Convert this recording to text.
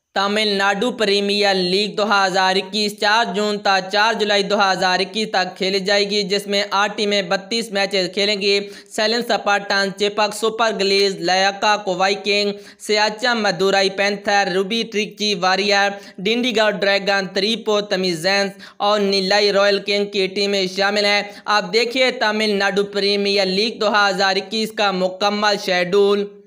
Tamil Nadu premiere league 2021 4 जून से 4 जुलाई 2021 तक खेली जाएगी, जिसमें 8 टीमें 32 मैचेस खेलेंगी। Salem Spartan, Chepauk Super Gillies, Lyca Viking, Siechem Madurai Panther, Ruby Trichy Warrior, Dindigul Dragon, Tiruppur Tamizhans और नीलाई रॉयल किंग की टीमें शामिल हैं। अब देखिए तमिलनाडु प्रीमियर लीग 2021 का मुकम्मल शेड्यूल।